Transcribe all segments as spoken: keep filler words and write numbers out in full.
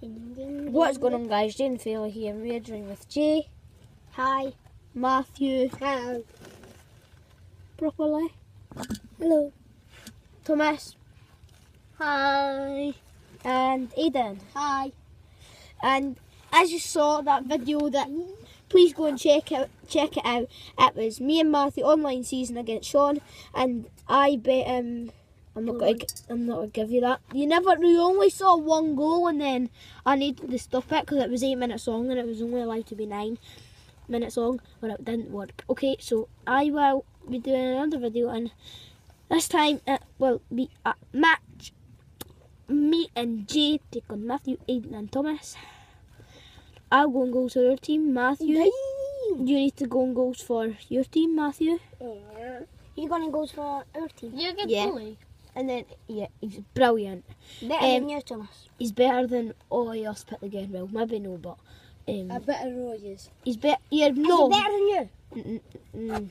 Ding, ding, What's ding, going ding. on, guys? Jane Failure here. We're joined with Jay. Hi. Matthew. Hello. Properly. Hello. Thomas. Hi. And Aidan. Hi. And as you saw that video, that please go and check out check it out. It was me and Matthew online season against Sean, and I bet him. I'm not gonna. I'm not gonna give you that. You never. You only saw one goal, and then I needed to stop it because it was eight minutes long, and it was only allowed to be nine minutes long, but it didn't work. Okay, so I will be doing another video, and this time it will be a match. Me and Jay take on Matthew, Aidan, and Thomas. I'll go and goals for your team, Matthew. Yay. You need to go and goals for your team, Matthew. You're gonna go for our team. You're a good Yeah. goalie. And then, yeah, he's brilliant. Better Um, than you, Thomas. He's better than all of us put together. Well, maybe no, but um, I better know you. Is he's better. Yeah, he no. better than you? Mm, mm,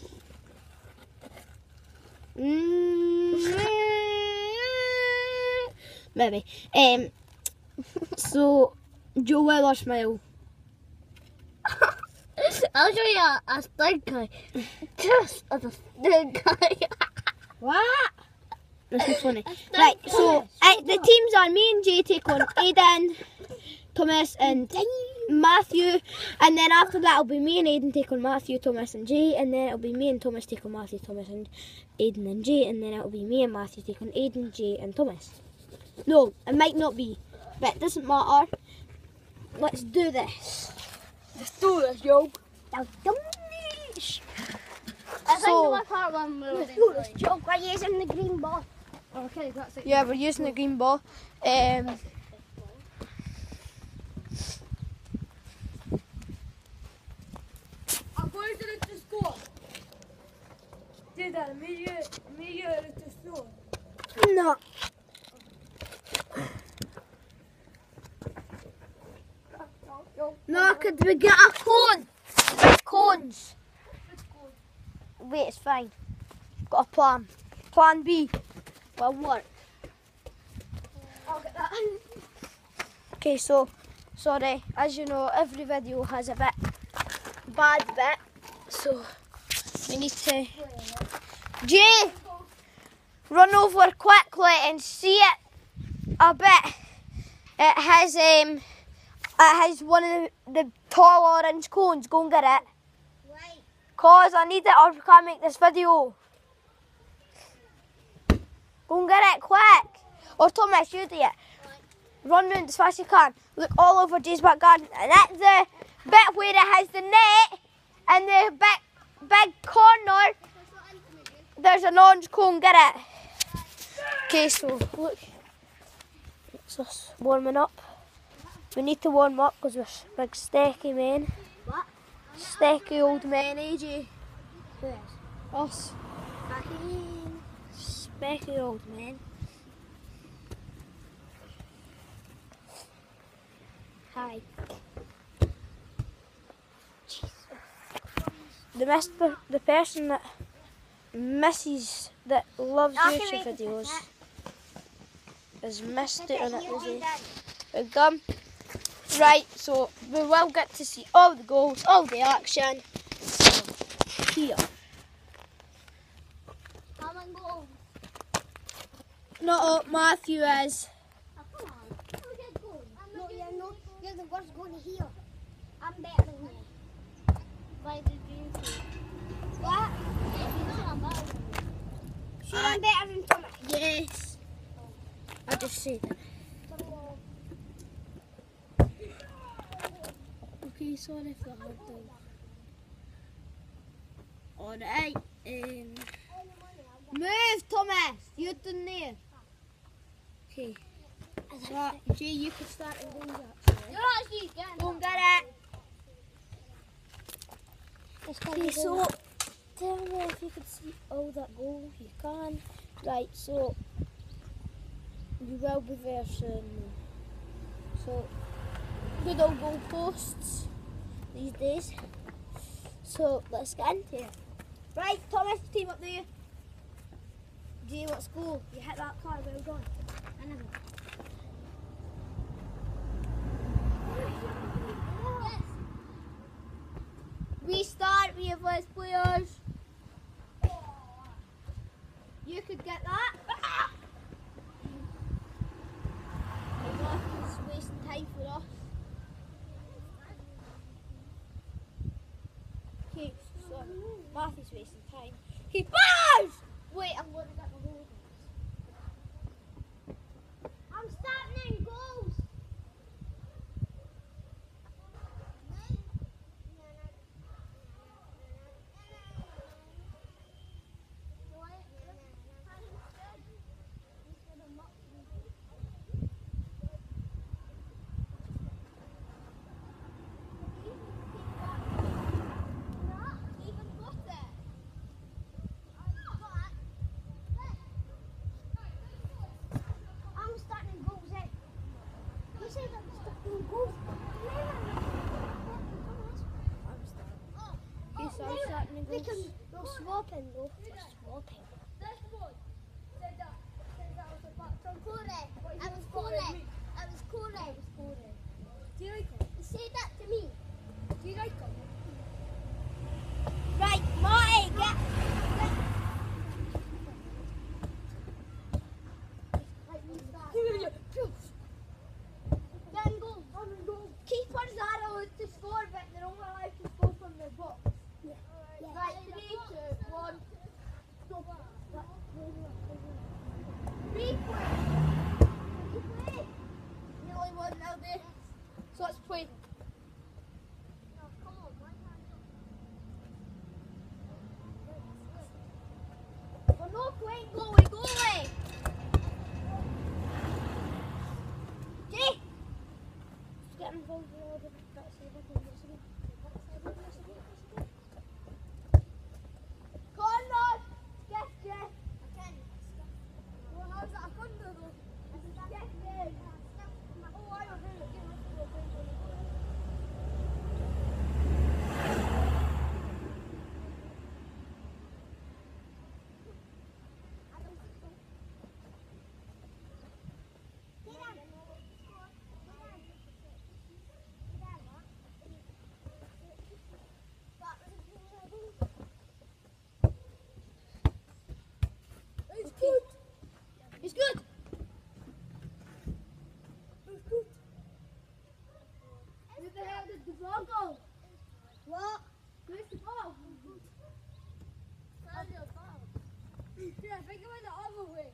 mm. Maybe. Um. So, Joe Weller smile. I'll show you a, a stink guy. Just as a stink guy. What? This is funny. Right, so I, the teams are me and Jay take on Aidan, Thomas and Matthew, and then after that it'll be me and Aidan take on Matthew, Thomas and Jay, and then it'll be me and Thomas take on Matthew, Thomas and Aidan and Jay, and then it'll be me and Matthew take on Aidan, Jay and Thomas. No, it might not be, but it doesn't matter. Let's do this. Let's do this, yo. I think So- my part one will Let's be do this, playing. Joe. We're using the green ball. Okay, that's it. Yeah, we're using the green ball. Um, I'm going to the score. Did that immediate, immediate to score. no. No, could we get a cone? Cones. Wait, it's fine. Got a plan. Plan B. Will work. I'll get that. Okay, so, sorry, as you know, every video has a bit bad bit, so we need to. Jay, run over quickly and see it a bit. It has um, it has one of the, the tall orange cones. Go and get it. Right. Cause I need it or we can't make this video. Go and get it quick. Or Thomas, you do it. Run round as fast as you can. Look all over Jay's back garden. And at the bit where it has the net and the big, big corner, there's an orange cone. Get it. Okay, so look. It's us warming up. We need to warm up because we're big stecky men. What? Stecky old men, eh, Jay? Who is? Us. Specky old men. Hi. The mister, the person that misses, that loves I can YouTube make it videos like has missed it Okay, on it, you was do it? that. Big gum. Right, so we will get to see all the goals, all the action. So, here. Come and go. Not up, Matthew is. Oh, come on. I'll get goal. I'm No, not you're getting not. goal. You're the worst going to heal. I'm better than you. Why did you say? What? You know I'm better than you. Sure, I'm better than Thomas. Yes. I just said it. Okay, sorry for that. Alright, um, move, Thomas. You're done there. Okay. Right, Jay, you can start the goals actually. You're actually getting Go and get it. It's gonna Okay, be so goal. tell me if you could see all that goal. You can. Right, so you will be there soon. So good old goal posts these days. So let's get into it. Right, Thomas, team up there. Jay, let's go. You hit that car, well done. I never. Let's players. You could get that. He's wasting time for us. Okay, so Matthew's wasting time. He bars! Wait, I'm going to get my goals. I'm starting in goals. I'm starting in goals, eh? You said I'm starting in goals. I'm starting. Okay, so I'm starting in goals. We're swapping though. We're swapping. This one said that, said that was about from Correct. What I you was got correct. me. I was correct. Do you like him? Say that to me. Do you like him? Right, Marty, get. Then go. Keepers are allowed to score, but they're only allowed to score from the box. Right, three, two, one. Go. Replay. Replay. Nearly one now, there. So let's play. We're not playing goalie, goalie. Jay. Just get involved in all the bits of the game. Come on, Rod. Yes, Jay. Well, how's that? I couldn't do though. Yes, Jay. Oh, I don't know. Give us a little bit on the goal. It's good. It's good. It's good. Where the hell did the ball go? What? Where's the ball? Yeah, I think it went the other way.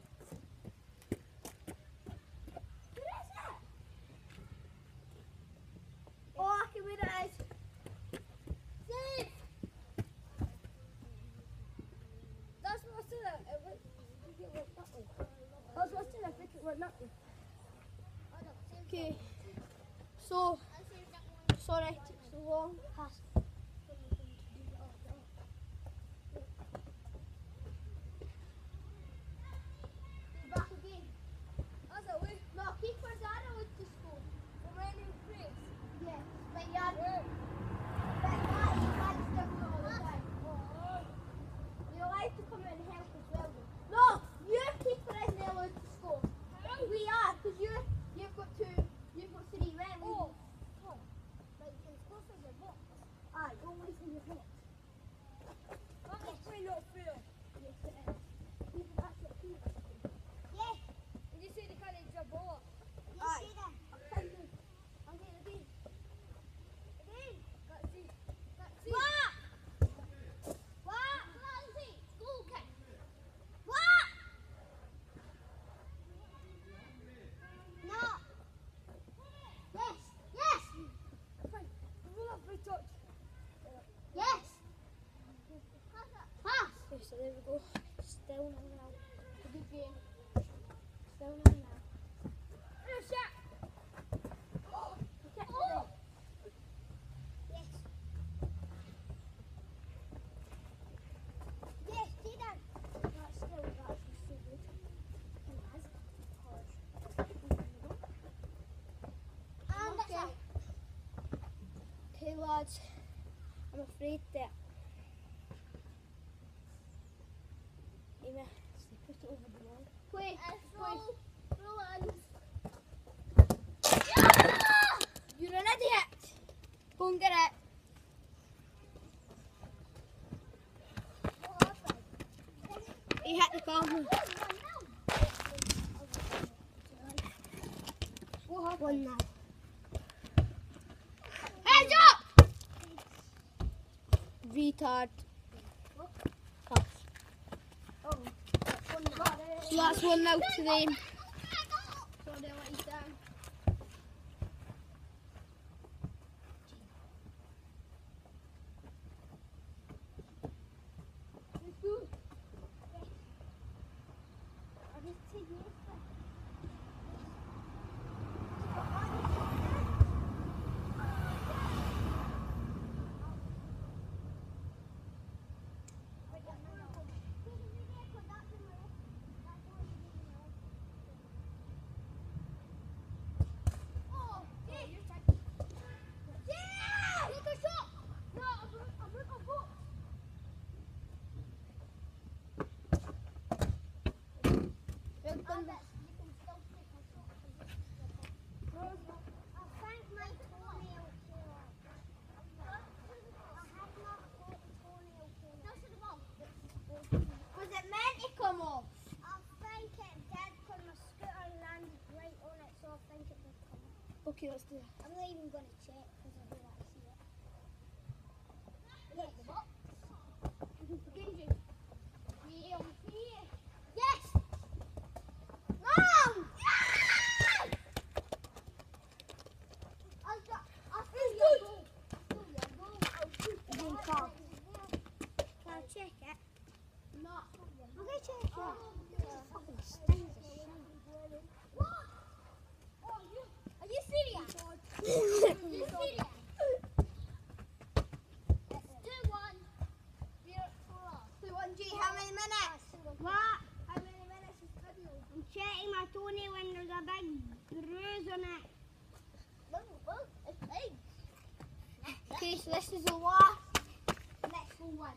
Where is it? Oh, I can read it as. Save! That's what I said. It went, I think it went that way. That's what I said. I think it went that way. Okay. So, sorry, it took so long. Pass. Back again. That's it. Wait. No, keepers are allowed to score. From any place. Yes, but yeah, Where? but that you can't still do it all the time. Oh. You're allowed to come in and help as well. though. No, your keeper isn't allowed to score. We are, because you're you've got two, you've got three men. Oh. Aye, always in your box. That must be not fair. Yes, it is. Keeper, that's what keeper. Yes. And you say they can't enter the ball. Aye. Say that. Okay, okay. Again. Let's see. Let's see. What? What? Clancy. School kick. What? No. Yes. Yes. Fine. Roll up my touch. Yes. Pass. Okay, so there we go. Still nil nil. A good game. Still nil nil. And a shot. We kicked it Oh. then. Yes. Yes, see that. That's still that's so good. He has harsh. And Okay. Okay, lads. I'm afraid that. Amy, they put it over the wall. Play. Roll. Roll on. You're an idiot. Go and get it. Come. One now. Heads up! Retard. Pass. Oh, one now. So that's one now to them. So they'll let you down. Was it meant to come off? I think it did because my scooter landed right on it, so I think it did come off. Okay, let's do that. I'm not even going to check because I do like to see it. Look, the box. Genji. Yes! No! I got, I feel your goal. I feel your goal. I'll shoot it. Again, far. Can I check it? No. I'm going to check it. It fucking stinks of shit. What? Oh, you, are you serious? Are you serious? It's two one. Zero four. So one G, how many minutes? What? How many minutes is video? I'm checking my toenail when there's a big bruise on it. Look, look, it's big. Okay, so this is the last. Next one.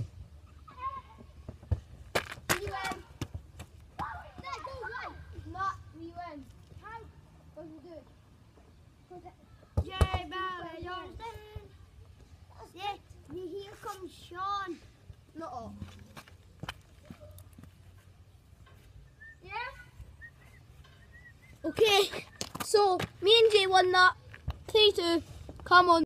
We win. There goes one. Not we win. How? What do we do? Jay Bally Johnson. Yeah, here comes Sean. Not all. Yeah? Okay, so me and Jay won that. three two. Come on.